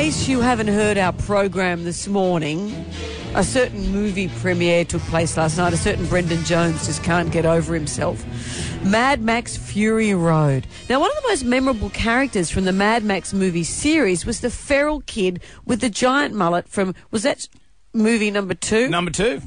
case you haven't heard our program this morning, a certain movie premiere took place last night. A certain Brendan Jones just can't get over himself. Mad Max Fury Road. Now, one of the most memorable characters from the Mad Max movie series was the feral kid with the giant mullet from, was that movie number 2? Number 2.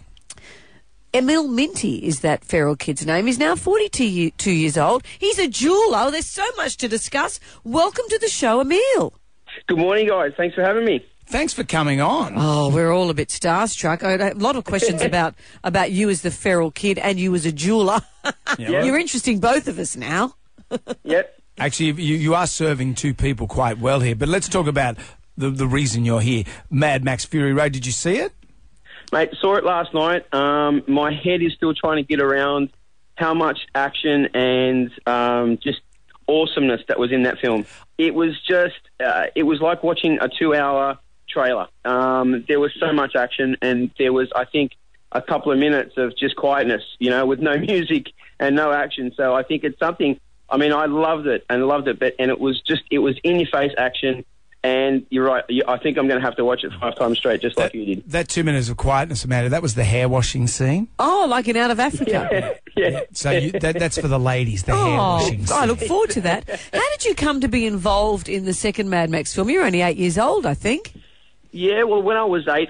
Emil Minty is that feral kid's name. He's now 42 years old. He's a jeweller. There's so much to discuss. Welcome to the show, Emil. Good morning, guys. Thanks for having me. Thanks for coming on. Oh, we're all a bit starstruck. I had a lot of questions about you as the feral kid and you as a jeweller. Yeah. You're interesting, both of us now. Yep. Actually, you are serving two people quite well here, but let's talk about the reason you're here. Mad Max Fury Road, did you see it? Mate, saw it last night. My head is still trying to get around how much action and just awesomeness that was in that film. It was just, it was like watching a 2-hour trailer. There was so much action, and there was, I think, a couple of minutes of just quietness, with no music and no action. So I think it's something, I loved it, and it was in-your-face action. And you're right, I think I'm going to have to watch it 5 times straight, just like you did. That 2 minutes of quietness, Amanda, that was the hair washing scene? Oh, like in Out of Africa. Yeah. So that's for the ladies, the hair washing scene. I look forward to that. How did you come to be involved in the second Mad Max film? You're only 8 years old, I think. Yeah, well, when I was 8,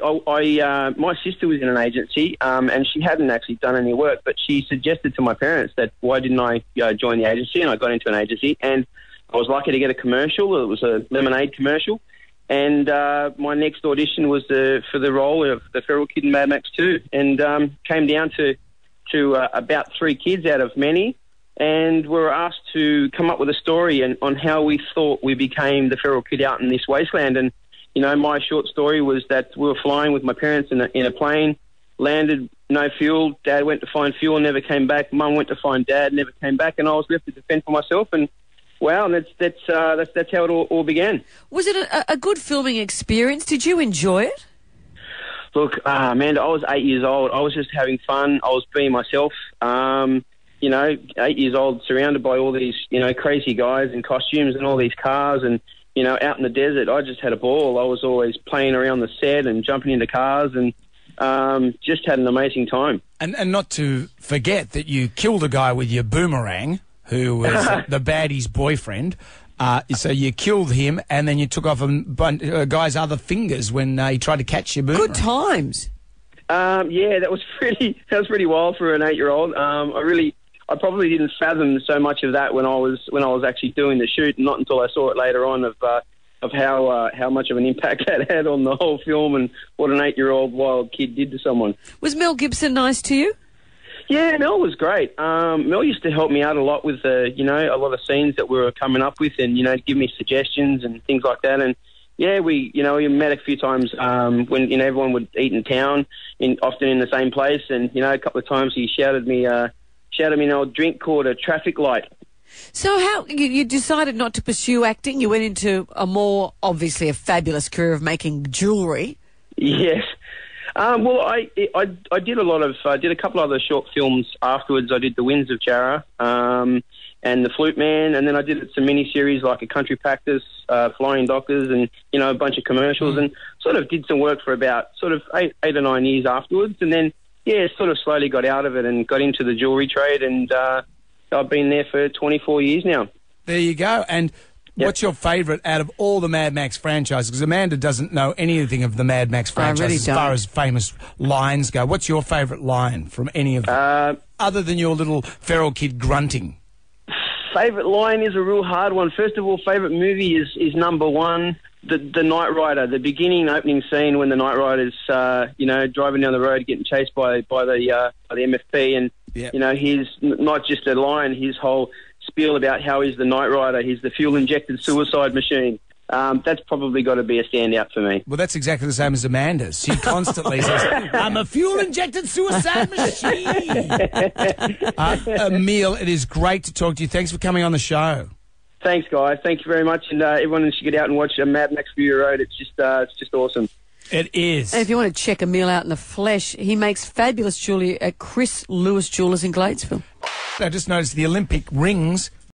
my sister was in an agency, and she hadn't actually done any work, but she suggested to my parents that why didn't I join the agency, and I got into an agency, and I was lucky to get a commercial. It was a lemonade commercial. And my next audition was for the role of the feral kid in Mad Max 2. And came down to about 3 kids out of many. And we were asked to come up with a story on how we thought we became the feral kid out in this wasteland. And, my short story was that we were flying with my parents in a plane, landed, no fuel. Dad went to find fuel, never came back. Mum went to find Dad, never came back. And I was left to defend for myself. And wow, and that's how it all began. Was it a good filming experience? Did you enjoy it? Look, Amanda, I was 8 years old. I was just having fun. I was being myself. 8 years old, surrounded by all these, crazy guys in costumes and all these cars and, out in the desert. I just had a ball. I was always playing around the set and jumping into cars and just had an amazing time. And not to forget that you killed a guy with your boomerang, who was the baddie's boyfriend. So you killed him, and then you took off a guy's other fingers when he tried to catch your boomerang. Good times. Yeah, that was pretty wild for an 8-year-old. I probably didn't fathom so much of that when I was actually doing the shoot, and not until I saw it later on of how much of an impact that had on the whole film and what an 8-year-old wild kid did to someone. Was Mel Gibson nice to you? Yeah, Mel was great. Mel used to help me out a lot with a lot of scenes that we were coming up with, and give me suggestions and things like that. And yeah, we met a few times when everyone would eat in town, often in the same place. And a couple of times he shouted me an old drink called a traffic light. So how you decided not to pursue acting? You went into obviously a fabulous career of making jewellery. Yes. Well, I did a couple other short films afterwards. I did The Winds of Jarrah and The Flute Man, and then I did some mini-series like A Country Practice, Flying Doctors, and, a bunch of commercials, and sort of did some work for about sort of 8 or 9 years afterwards, and then, sort of slowly got out of it and got into the jewellery trade, and I've been there for 24 years now. There you go. And what's your favourite out of all the Mad Max franchises? Because Amanda doesn't know anything of the Mad Max franchise as far as famous lines go. What's your favourite line from any of them, other than your little feral kid grunting? Favourite line is a real hard one. First of all, favourite movie is number one, the Knight Rider, the beginning opening scene when the Knight Rider's driving down the road getting chased by the MFP, and he's not just a line, his whole spiel about how he's the Knight Rider, he's the fuel-injected suicide machine. That's probably got to be a standout for me. Well, that's exactly the same as Amanda's. She constantly says, I'm a fuel-injected suicide machine. Emil, it is great to talk to you. Thanks for coming on the show. Thanks, guys. Thank you very much. And everyone should get out and watch Mad Max Fury Road. It's just awesome. It is. And if you want to check Emil out in the flesh, he makes fabulous jewellery at Chris Lewis Jewellers in Gladesville. I just noticed the Olympic rings